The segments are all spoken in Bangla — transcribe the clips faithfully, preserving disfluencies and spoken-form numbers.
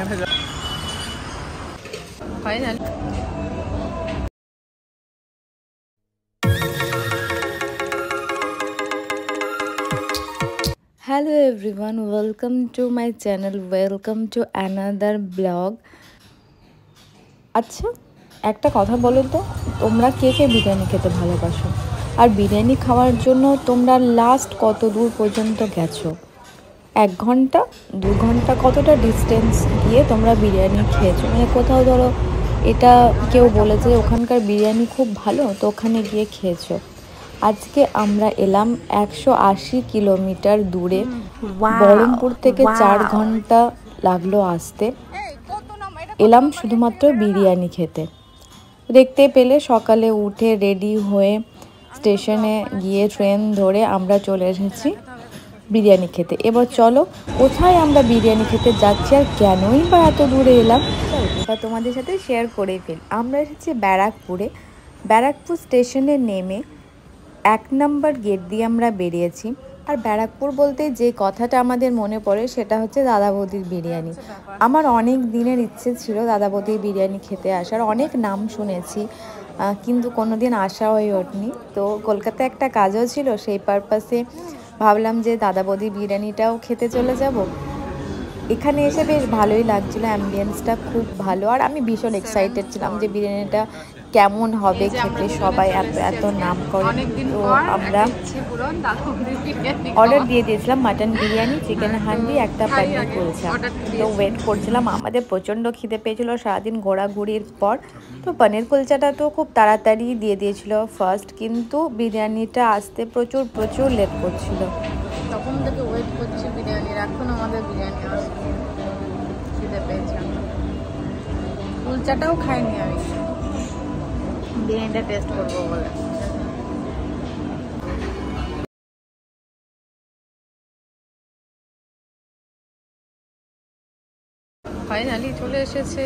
Final Hello everyone, welcome to my channel, welcome to another vlog. আচ্ছা একটা কথা বলো তো, তোমরা কে কে বিরিয়ানি খেতে ভালোবাসো? আর বিরিয়ানি খাওয়ার জন্য তোমরা লাস্ট কত দূর পর্যন্ত গেছো? এক ঘন্টা দু ঘন্টা কতটা ডিস্টেন্স গিয়ে তোমরা বিরিয়ানি খেয়েছো? মানে কোথাও ধরো এটা কেউ বলেছে ওখানকার বিরিয়ানি খুব ভালো, তো ওখানে গিয়ে খেয়েছো। আজকে আমরা এলাম একশো আশি কিলোমিটার দূরে, বহরমপুর থেকে চার ঘন্টা লাগলো আসতে। এলাম শুধুমাত্র বিরিয়ানি খেতে। দেখতে পেলে সকালে উঠে রেডি হয়ে স্টেশনে গিয়ে ট্রেন ধরে আমরা চলে এসেছি বিরিয়ানি খেতে। এবার চলো কোথায় আমরা বিরিয়ানি খেতে যাচ্ছি আর কেনই বা এত দূরে এলাম তা তোমাদের সাথে শেয়ার করেই ফেল। আমরা এসেছি ব্যারাকপুরে। ব্যারাকপুর স্টেশনে নেমে এক নম্বর গেট দিয়ে আমরা বেরিয়েছি। আর ব্যারাকপুর বলতে যে কথাটা আমাদের মনে পড়ে সেটা হচ্ছে দাদা বৌদির বিরিয়ানি। আমার অনেক দিনের ইচ্ছে ছিল দাদা বৌদির বিরিয়ানি খেতে আসার, অনেক নাম শুনেছি কিন্তু কোনো দিন আসা হয়ে ওঠেনি। তো কলকাতায় একটা কাজও ছিল, সেই পারপাসে ভাবলাম যে দাদা বৌদির বিরিয়ানিটাও খেতে চলে যাব। এখানে এসে বেশ ভালোই লাগছিলো, অ্যাম্বিয়েন্সটা খুব ভালো। আর আমি ভীষণ এক্সাইটেড ছিলাম যে বিরিয়ানিটা কেমন হবে খেতে, সবাই এত এত নাম করে। তো আমরা অর্ডার দিয়ে দিয়েছিলাম মাটন বিরিয়ানি, চিকেন হান্ডি, একটা পনির কুলচা। তো ওয়েট করছিলাম, আমাদের প্রচণ্ড খিদে পেয়েছিলো সারাদিন ঘোরাঘুরির পর। তো পনির কুলচাটা তো খুব তাড়াতাড়ি দিয়ে দিয়েছিল ফার্স্ট, কিন্তু বিরিয়ানিটা আসতে প্রচুর প্রচুর লেট করছিল। তখন থেকে ওয়েট করছি বিরিয়ানির, এখন আমাদের বিরিয়ানি আসবে। খিদে পেয়েছে, কুলচাটাও খাইনি আমি, বিরিয়ানিটা টেস্ট করবো বলে। ফাইনালি চলে এসেছে,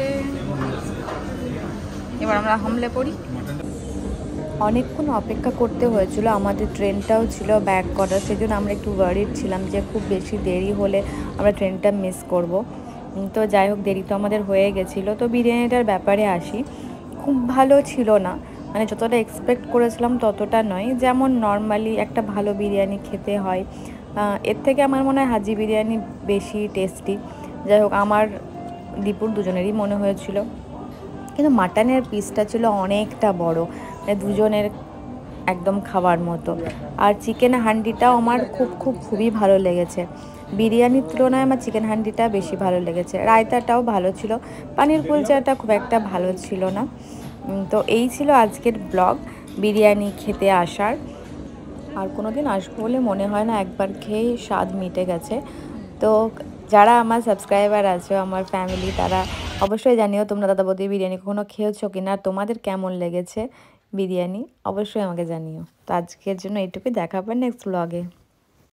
এবার আমরা হামলে পড়ি। অনেকক্ষণ অপেক্ষা করতে হয়েছিল, আমাদের ট্রেনটাও ছিল ব্যাক করার, সেজন্য আমরা একটু ওয়ারিড ছিলাম যে খুব বেশি দেরি হলে আমরা ট্রেনটা মিস করব। তো যাই হোক, দেরি তো আমাদের হয়ে গেছিলো। তো বিরিয়ানিটার ব্যাপারে আসি, খুব ভালো ছিল না, মানে যতটা এক্সপেক্ট করেছিলাম ততটা নয়। যেমন নর্মালি একটা ভালো বিরিয়ানি খেতে হয়, এর থেকে আমার মনে হয় হাজি বিরিয়ানি বেশি টেস্টি। যাই হোক, আমার দীপুর দুজনেরই মনে হয়েছিল, কিন্তু মাটনের পিসটা ছিল অনেকটা বড়, মানে দুজনের একদম খাওয়ার মতো। আর চিকেন হান্ডিটাও আমার খুব খুব খুবই ভালো লেগেছে। বিরিয়ানির তুলনায় আমার চিকেন হান্ডিটা বেশি ভালো লেগেছে। রায়তাটাও ভালো ছিল, পানির কুলচাটা খুব একটা ভালো ছিল না। তো এই ছিল আজকের ব্লগ, বিরিয়ানি খেতে আসার। আর কোনো দিন আসবো বলে মনে হয় না, একবার খেয়েই স্বাদ মিটে গেছে। তো যারা আমার সাবস্ক্রাইবার আছে, আমার ফ্যামিলি, তারা অবশ্যই জানিও তোমরা দাদা বৌদির বিরিয়ানি কখনো খেয়েছো কিনা, তোমাদের কেমন লেগেছে বিরিয়ানি অবশ্যই আমাকে জানিও। তো আজকের জন্য এইটুকুই, দেখা হবে নেক্সট ব্লগে।